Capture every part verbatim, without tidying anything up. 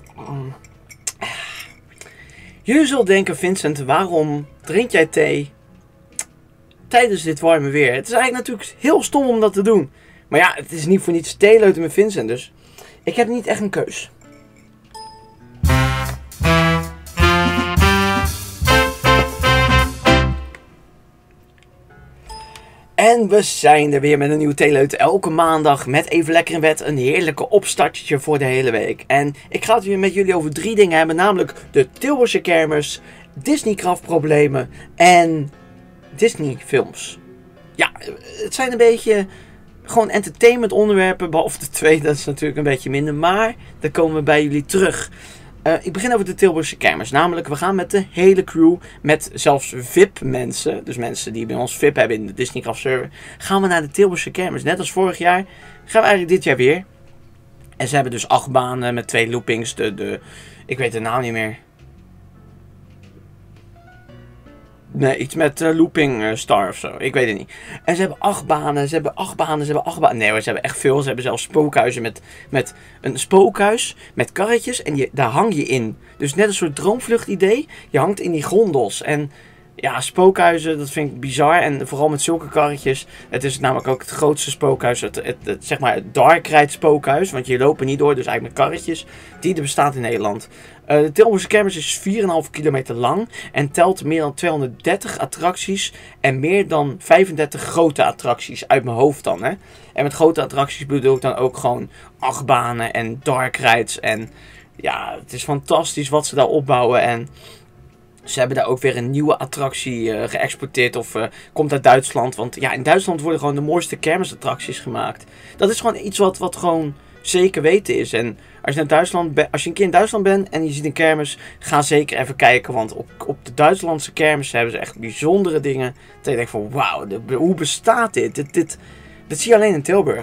Mm. Jullie zullen denken, Vincent, waarom drink jij thee tijdens dit warme weer? Het is eigenlijk natuurlijk heel stom om dat te doen. Maar ja, het is niet voor niets theeleuten met Vincent, dus ik heb niet echt een keus. En we zijn er weer met een nieuwe theeleut. Elke maandag met even lekker in bed. Een heerlijke opstartje voor de hele week. En ik ga het weer met jullie over drie dingen hebben. Namelijk de Tilburgse kermis, Disney-kraftproblemen en Disney-films. Ja, het zijn een beetje gewoon entertainment onderwerpen. Behalve de twee, dat is natuurlijk een beetje minder. Maar daar komen we bij jullie terug. Uh, ik begin over de Tilburgse kermis. Namelijk, we gaan met de hele crew, met zelfs V I P mensen, dus mensen die bij ons V I P hebben in de Disneycraft server, gaan we naar de Tilburgse kermis. Net als vorig jaar gaan we eigenlijk dit jaar weer. En ze hebben dus acht banen met twee loopings. De, de, ik weet de naam niet meer. Nee, iets met uh, Looping uh, Star of zo. Ik weet het niet. En ze hebben acht banen. Ze hebben acht banen. Ze hebben acht banen. Nee hoor, ze hebben echt veel. Ze hebben zelfs spookhuizen met, met een spookhuis met karretjes. En je, daar hang je in. Dus net een soort droomvlucht idee. Je hangt in die gondels. En ja, spookhuizen, dat vind ik bizar. En vooral met zulke karretjes. Het is namelijk ook het grootste spookhuis. Het, het, het, zeg maar het Dark Ride spookhuis. Want je loopt er niet door. Dus eigenlijk met karretjes. Die er bestaat in Nederland. Uh, de Tilburgse kermis is vier komma vijf kilometer lang en telt meer dan tweehonderddertig attracties en meer dan vijfendertig grote attracties, uit mijn hoofd dan. Hè? En met grote attracties bedoel ik dan ook gewoon achtbanen en dark rides. En ja, het is fantastisch wat ze daar opbouwen. En ze hebben daar ook weer een nieuwe attractie uh, geëxporteerd of uh, komt uit Duitsland. Want ja, in Duitsland worden gewoon de mooiste kermisattracties gemaakt. Dat is gewoon iets wat, wat gewoon zeker weten is. En als je, naar Duitsland als je een keer in Duitsland bent en je ziet een kermis, ga zeker even kijken. Want op, op de Duitslandse kermis hebben ze echt bijzondere dingen. Dat je denkt van wauw, hoe bestaat dit? Dit, dit? dit zie je alleen in Tilburg.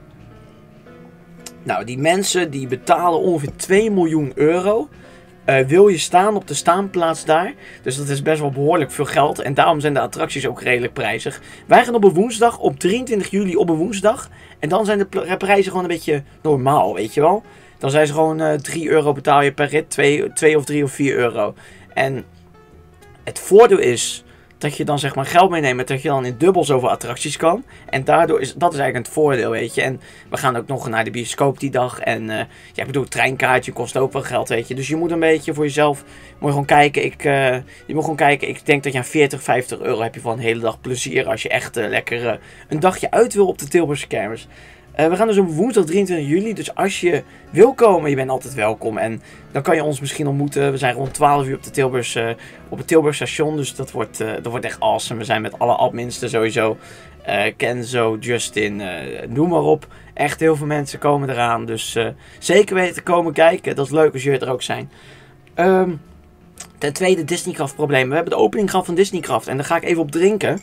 Nou, die mensen die betalen ongeveer twee miljoen euro. Uh, wil je staan op de staanplaats daar. Dus dat is best wel behoorlijk veel geld. En daarom zijn de attracties ook redelijk prijzig. Wij gaan op een woensdag, op drieëntwintig juli op een woensdag. En dan zijn de prijzen gewoon een beetje normaal, weet je wel. Dan zijn ze gewoon uh, drie euro betaal je per rit. twee of drie of vier euro. En het voordeel is dat je dan zeg maar geld meeneemt. En dat je dan in dubbel zoveel attracties kan. En daardoor is dat is eigenlijk het voordeel, weet je. En we gaan ook nog naar de bioscoop die dag. En uh, ja, ik bedoel, het treinkaartje kost ook wel geld, weet je. Dus je moet een beetje voor jezelf, moet je gewoon kijken. Ik, uh, je moet gewoon kijken. Ik denk dat je aan veertig, vijftig euro heb je van een hele dag plezier. Als je echt uh, lekker uh, een dagje uit wil op de Tilburgse kermis. Uh, we gaan dus op woensdag drieëntwintig juli. Dus als je wil komen, je bent altijd welkom. En dan kan je ons misschien ontmoeten. We zijn rond twaalf uur op, de Tilburgs, uh, op het Tilburg station. Dus dat wordt, uh, dat wordt echt awesome. We zijn met alle adminsten sowieso. Uh, Kenzo, Justin, uh, noem maar op. Echt heel veel mensen komen eraan. Dus uh, zeker weten komen kijken. Dat is leuk als jullie er ook zijn. Um, ten tweede, Disneycraft problemen. We hebben de opening gehad van Disneycraft. En daar ga ik even op drinken.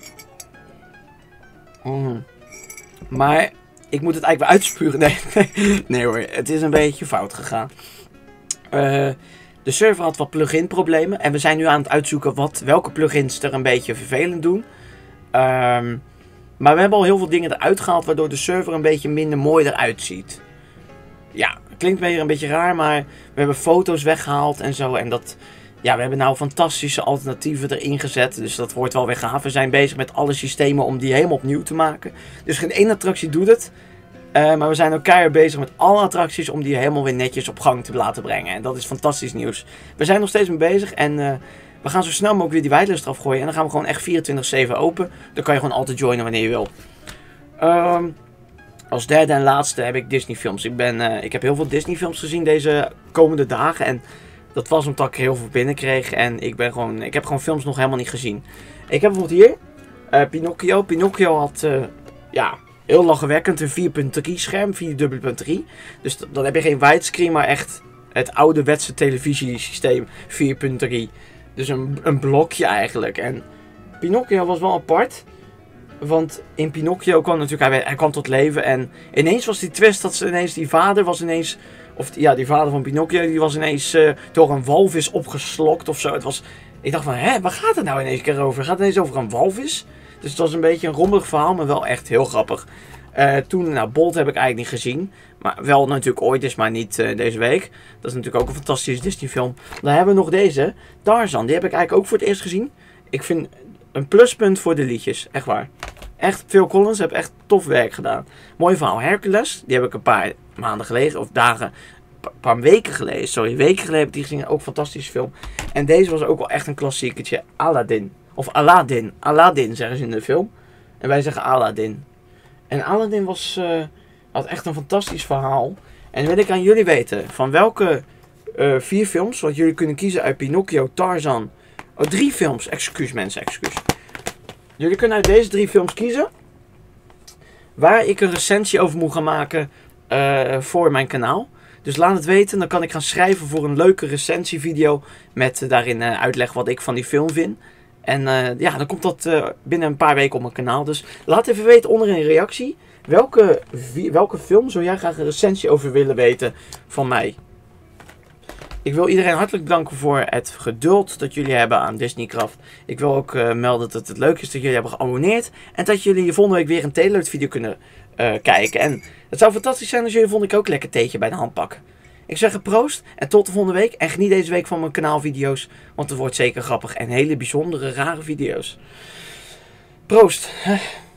Mm. Maar ik moet het eigenlijk weer uitspuren. Nee, nee, nee hoor, het is een beetje fout gegaan. Uh, de server had wat plugin problemen. En we zijn nu aan het uitzoeken wat, welke plugins er een beetje vervelend doen. Um, maar we hebben al heel veel dingen eruit gehaald, waardoor de server een beetje minder mooi eruit ziet. Ja, klinkt weer een beetje raar, maar we hebben foto's weggehaald en zo. En dat, ja, we hebben nou fantastische alternatieven erin gezet. Dus dat wordt wel weer gaaf. We zijn bezig met alle systemen om die helemaal opnieuw te maken. Dus geen één attractie doet het. Uh, maar we zijn ook keihard bezig met alle attracties om die helemaal weer netjes op gang te laten brengen. En dat is fantastisch nieuws. We zijn nog steeds mee bezig en uh, we gaan zo snel mogelijk weer die whitelist eraf gooien. En dan gaan we gewoon echt vierentwintig zeven open. Dan kan je gewoon altijd joinen wanneer je wil. Um, als derde en laatste heb ik Disney films. Ik, ben, uh, ik heb heel veel Disney films gezien deze komende dagen. En dat was omdat ik er heel veel binnenkreeg. En ik, ben gewoon, ik heb gewoon films nog helemaal niet gezien. Ik heb bijvoorbeeld hier uh, Pinocchio. Pinocchio had uh, ja, heel lachwekkend een vier punt drie scherm. vier punt drie. Dus dan heb je geen widescreen, maar echt het ouderwetse televisiesysteem vier punt drie. Dus een, een blokje eigenlijk. En Pinocchio was wel apart. Want in Pinocchio kwam natuurlijk, hij, hij kwam tot leven. En ineens was die twist dat ze ineens, die vader was ineens, of ja, die vader van Pinocchio, die was ineens uh, door een walvis opgeslokt of zo. Het was, ik dacht van, hè, waar gaat het nou ineens keer over? Gaat het ineens over een walvis? Dus het was een beetje een rommelig verhaal, maar wel echt heel grappig. Uh, toen, nou, Bolt heb ik eigenlijk niet gezien. Maar wel natuurlijk ooit eens, maar niet uh, deze week. Dat is natuurlijk ook een fantastische Disney film. Dan hebben we nog deze, Tarzan. Die heb ik eigenlijk ook voor het eerst gezien. Ik vind een pluspunt voor de liedjes, echt waar. Echt, Phil Collins heeft echt tof werk gedaan. Mooi verhaal. Hercules, die heb ik een paar maanden geleden, of dagen, een paar weken geleden, sorry, weken geleden heb ik die gezien. Ook een fantastische film. En deze was ook wel echt een klassiekertje, Aladdin. Of Aladdin, Aladdin zeggen ze in de film. En wij zeggen Aladdin. En Aladdin was, uh, had echt een fantastisch verhaal. En wil ik aan jullie weten, van welke uh, vier films, wat jullie kunnen kiezen uit Pinocchio, Tarzan. Oh, drie films, excuus mensen, excuus. Jullie kunnen uit deze drie films kiezen waar ik een recensie over moet gaan maken uh, voor mijn kanaal. Dus laat het weten, dan kan ik gaan schrijven voor een leuke recensievideo met uh, daarin uh, uitleg wat ik van die film vind. En uh, ja, dan komt dat uh, binnen een paar weken op mijn kanaal. Dus laat even weten onder in een reactie welke, welke film zou jij graag een recensie over willen weten van mij. Ik wil iedereen hartelijk bedanken voor het geduld dat jullie hebben aan Disneycraft. Ik wil ook uh, melden dat het leuk is dat jullie hebben geabonneerd. En dat jullie volgende week weer een Teleload video kunnen uh, kijken. En het zou fantastisch zijn als jullie volgende week ook lekker theetje bij de hand pakken. Ik zeg proost en tot de volgende week. En geniet deze week van mijn kanaalvideo's. Want het wordt zeker grappig en hele bijzondere, rare video's. Proost.